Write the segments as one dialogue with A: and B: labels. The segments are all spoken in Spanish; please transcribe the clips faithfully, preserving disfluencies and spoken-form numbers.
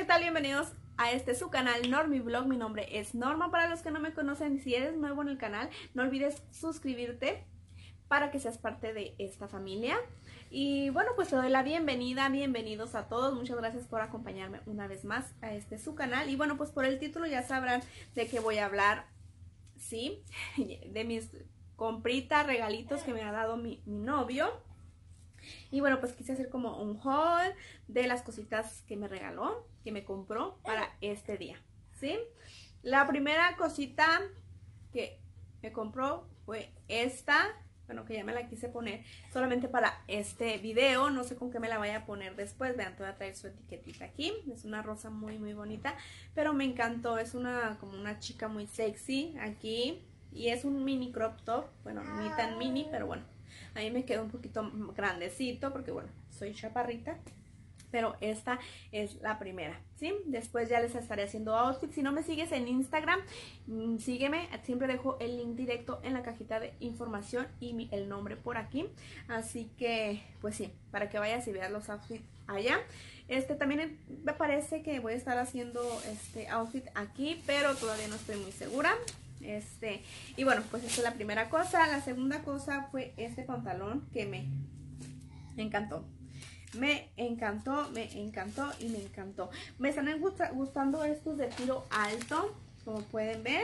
A: tal? Bienvenidos a este su canal Normi Vlog. Mi nombre es Norma. Para los que no me conocen, si eres nuevo en el canal, no olvides suscribirte para que seas parte de esta familia. Y bueno, pues te doy la bienvenida, bienvenidos a todos. Muchas gracias por acompañarme una vez más a este su canal. Y bueno, pues por el título ya sabrán de qué voy a hablar, sí, de mis compritas, regalitos que me ha dado mi, mi novio. Y bueno, pues quise hacer como un haul de las cositas que me regaló, que me compró para este día, ¿sí? La primera cosita que me compró fue esta, bueno, que ya me la quise poner solamente para este video. No sé con qué me la vaya a poner después. Vean, te voy a traer su etiquetita aquí. Es una rosa muy, muy bonita, pero me encantó. Es una como una chica muy sexy aquí. Y es un mini crop top. Bueno, ni tan mini, pero bueno, a mí me quedó un poquito grandecito porque, bueno, soy chaparrita. Pero esta es la primera, ¿sí? Después ya les estaré haciendo outfits. Si no me sigues en Instagram, sígueme. Siempre dejo el link directo en la cajita de información y mi, el nombre por aquí. Así que, pues sí, para que vayas y veas los outfits allá. Este también me parece que voy a estar haciendo este outfit aquí, pero todavía no estoy muy segura. Este, y bueno, pues esta es la primera cosa. La segunda cosa fue este pantalón que me encantó. Me encantó, me encantó y me encantó. Me están gustando estos de tiro alto, como pueden ver.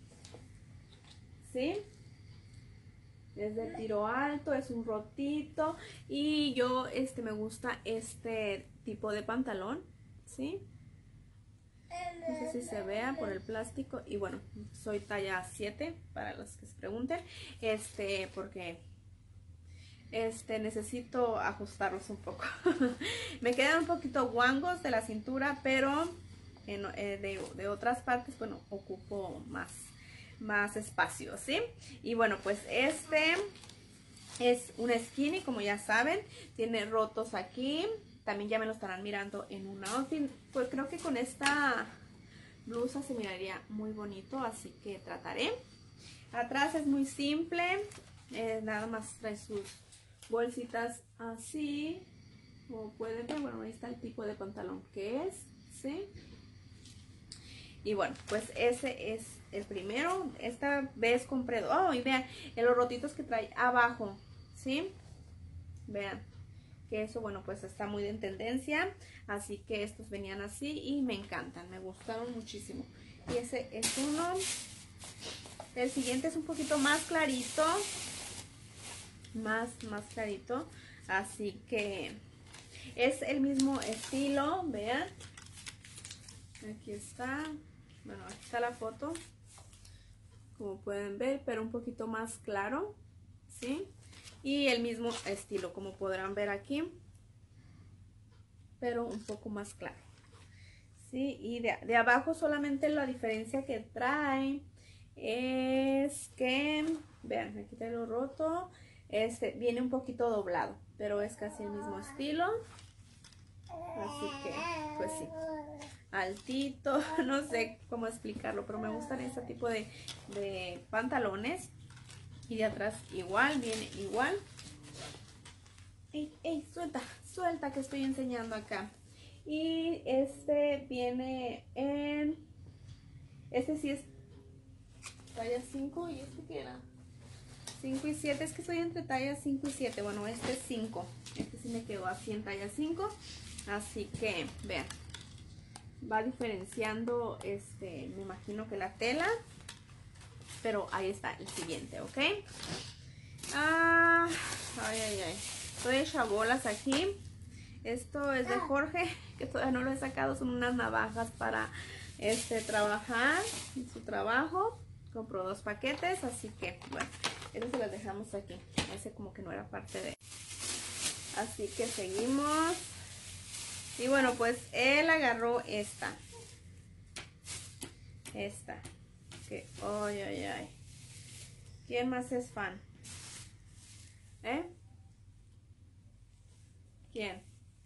A: ¿Sí? Es de tiro alto, es un rotito. Y yo, este, me gusta este tipo de pantalón. ¿Sí? No sé si se vea por el plástico. Y bueno, soy talla siete, para los que se pregunten. Este, porque... Este, necesito ajustarlos un poco. Me quedan un poquito guangos de la cintura, pero en, eh, de, de otras partes, bueno, ocupo más, más espacio, ¿sí? Y bueno, pues este es un skinny, como ya saben. Tiene rotos aquí. También ya me lo estarán mirando en un outfit. Pues creo que con esta blusa se miraría muy bonito, así que trataré. Atrás es muy simple. Eh, nada más trae sus bolsitas así, como pueden ver. Bueno, ahí está el tipo de pantalón que es, ¿sí? Y bueno, pues ese es el primero. Esta vez compré, oh, y vean los rotitos que trae abajo, ¿sí? Vean que eso, bueno, pues está muy en tendencia, así que estos venían así y me encantan, me gustaron muchísimo. Y ese es uno. El siguiente es un poquito más clarito, más más clarito, así que es el mismo estilo. Vean, aquí está, bueno, aquí está la foto, como pueden ver, pero un poquito más claro, ¿sí? Y el mismo estilo, como podrán ver aquí, pero un poco más claro, ¿sí? Y de, de abajo solamente la diferencia que trae es que, vean, aquí está lo roto. Este viene un poquito doblado, pero es casi el mismo estilo. Así que, pues sí, altito, no sé cómo explicarlo, pero me gustan este tipo de, de pantalones. Y de atrás igual, viene igual. ¡Ey, ey! Suelta, suelta que estoy enseñando acá. Y este viene en... Este sí es talla cinco, y este que era cinco y siete, es que estoy entre talla cinco y siete. Bueno, este es cinco, este sí me quedó así en talla cinco, así que vean, va diferenciando, este, me imagino que la tela, pero ahí está el siguiente, ¿ok? Ah, ay, ay, ay, estoy hecha bolas aquí. Esto es de Jorge, que todavía no lo he sacado, son unas navajas para este trabajar en su trabajo. Compró dos paquetes, así que bueno, eso se los dejamos aquí. Ese como que no era parte de... Así que seguimos. Y bueno, pues él agarró esta. Esta. Que, ay, ay, ay. ¿Quién más es fan? ¿Eh? ¿Quién?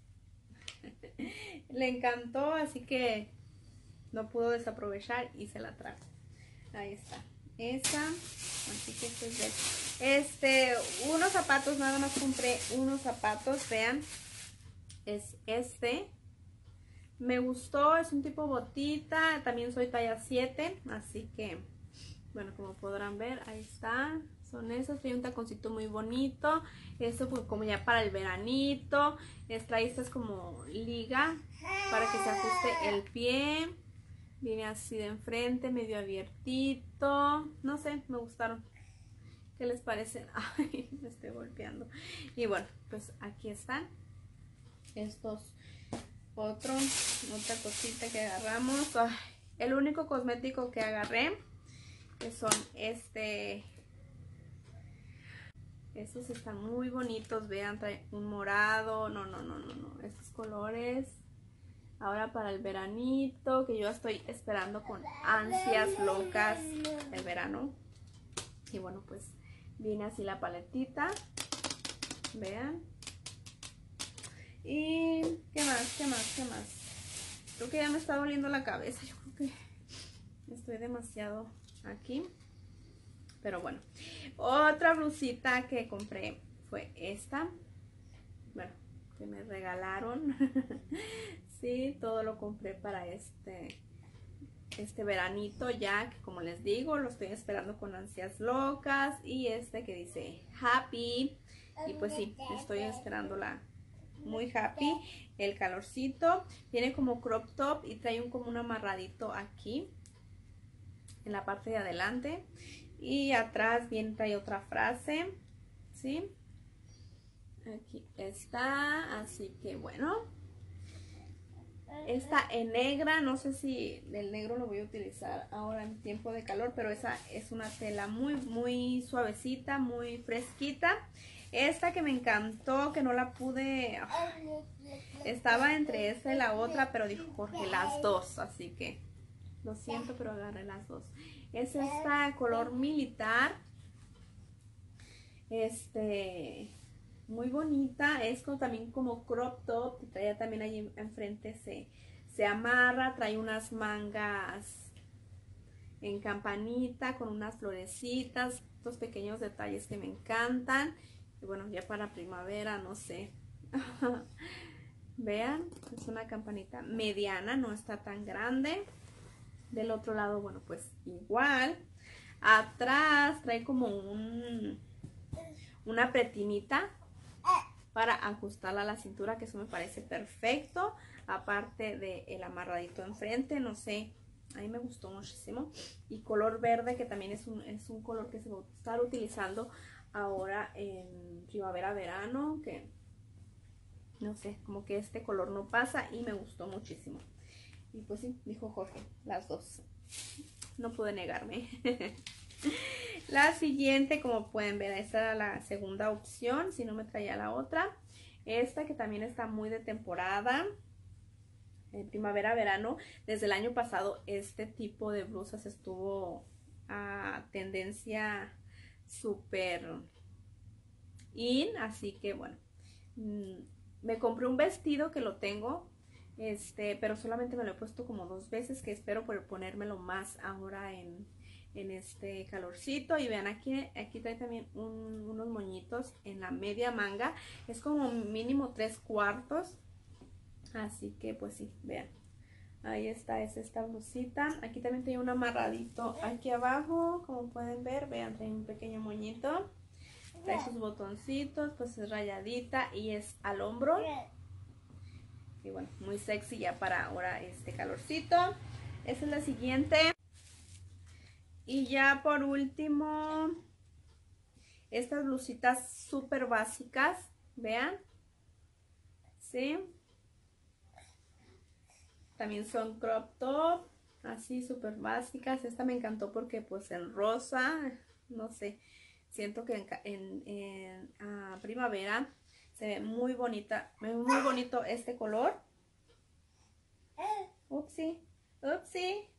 A: Le encantó, así que no pudo desaprovechar y se la trajo. Ahí está. Esa. Así que esto es de... Este, unos zapatos, nada más compré unos zapatos, vean. Es este. Me gustó, es un tipo botita, también soy talla siete, así que, bueno, como podrán ver, ahí está, son esos, tiene un taconcito muy bonito, esto pues como ya para el veranito, esta, esta es como liga para que se ajuste el pie, viene así de enfrente, medio abiertito, no sé, me gustaron. ¿Qué les parece? Ay, me estoy golpeando. Y bueno, pues aquí están estos. Otro, otra cosita que agarramos. Ay, el único cosmético que agarré, que son este. Estos están muy bonitos, vean, trae un morado. No, no, no, no, no. Estos colores. Ahora para el veranito, que yo estoy esperando con ansias locas el verano. Y bueno, pues viene así la paletita. Vean. Y qué más, qué más, qué más. Creo que ya me está doliendo la cabeza. Yo creo que estoy demasiado aquí. Pero bueno. Otra blusita que compré fue esta. Bueno, que me regalaron. Sí, todo lo compré para este este veranito ya, que como les digo, lo estoy esperando con ansias locas. Y este que dice Happy. Y pues sí, estoy esperándola muy happy. El calorcito, viene como crop top y trae un como un amarradito aquí en la parte de adelante, y atrás bien trae otra frase, ¿sí? Aquí está, así que bueno, esta en negra, no sé si el negro lo voy a utilizar ahora en tiempo de calor, pero esa es una tela muy muy suavecita, muy fresquita. Esta que me encantó, que no la pude, estaba entre esta y la otra, pero dijo Jorge las dos, así que lo siento, pero agarré las dos. Es esta color militar, este, muy bonita, es como, también como crop top, trae también ahí enfrente, se, se amarra, trae unas mangas en campanita con unas florecitas, estos pequeños detalles que me encantan. Y bueno, ya para primavera, no sé. Vean, es una campanita mediana, no está tan grande. Del otro lado, bueno, pues igual. Atrás trae como un una pretinita para ajustarla a la cintura, que eso me parece perfecto. Aparte del amarradito enfrente, no sé, a mí me gustó muchísimo. Y color verde, que también es un, es un color que se va a estar utilizando ahora en primavera, verano, que no sé, como que este color no pasa y me gustó muchísimo. Y pues sí, dijo Jorge, las dos. No pude negarme. La siguiente, como pueden ver, esta era la segunda opción, si no me traía la otra. Esta que también está muy de temporada, en primavera, verano. Desde el año pasado este tipo de blusas estuvo a tendencia súper in, así que bueno, me compré un vestido que lo tengo, este, pero solamente me lo he puesto como dos veces, que espero poder ponérmelo más ahora en, en este calorcito. Y vean, aquí, aquí trae también un, unos moñitos en la media manga, es como mínimo tres cuartos, así que pues sí, vean, ahí está, es esta blusita. Aquí también tiene un amarradito aquí abajo, como pueden ver, vean, trae un pequeño moñito. Trae sus botoncitos, pues es rayadita y es al hombro. Y bueno, muy sexy ya para ahora este calorcito. Esa es la siguiente. Y ya por último, estas blusitas súper básicas, vean. ¿Sí? También son crop top, así súper básicas. Esta me encantó porque pues en rosa, no sé, siento que en, en, en uh, primavera se ve muy bonita, muy bonito este color. Upsi, upsi.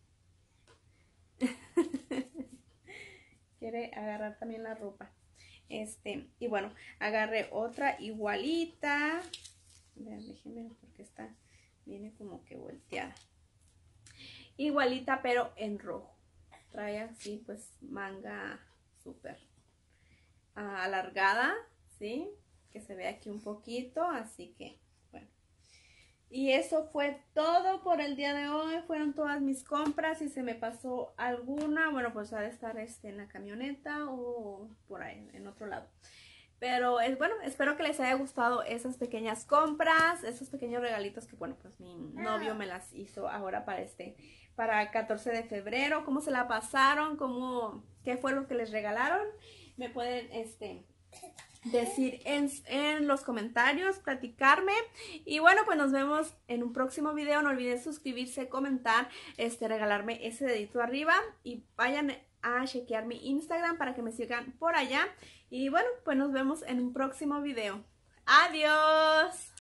A: Quiere agarrar también la ropa. Este, y bueno, agarré otra igualita. Vean, déjenme porque esta viene como que volteada. Igualita, pero en rojo. Trae así, pues, manga súper uh, alargada, ¿sí? Que se ve aquí un poquito, así que, bueno. Y eso fue todo por el día de hoy. Fueron todas mis compras. Si se me pasó alguna, bueno, pues ha de estar este, en la camioneta o por ahí, en otro lado. Pero es bueno, espero que les haya gustado esas pequeñas compras, esos pequeños regalitos que, bueno, pues mi novio me las hizo ahora para este, para el catorce de febrero. ¿Cómo se la pasaron? ¿Cómo, qué fue lo que les regalaron? Me pueden, este... decir en, en los comentarios, platicarme. Y bueno, pues nos vemos en un próximo video. No olviden suscribirse, comentar, este, regalarme ese dedito arriba y vayan a chequear mi Instagram para que me sigan por allá. Y bueno, pues nos vemos en un próximo video. ¡Adiós!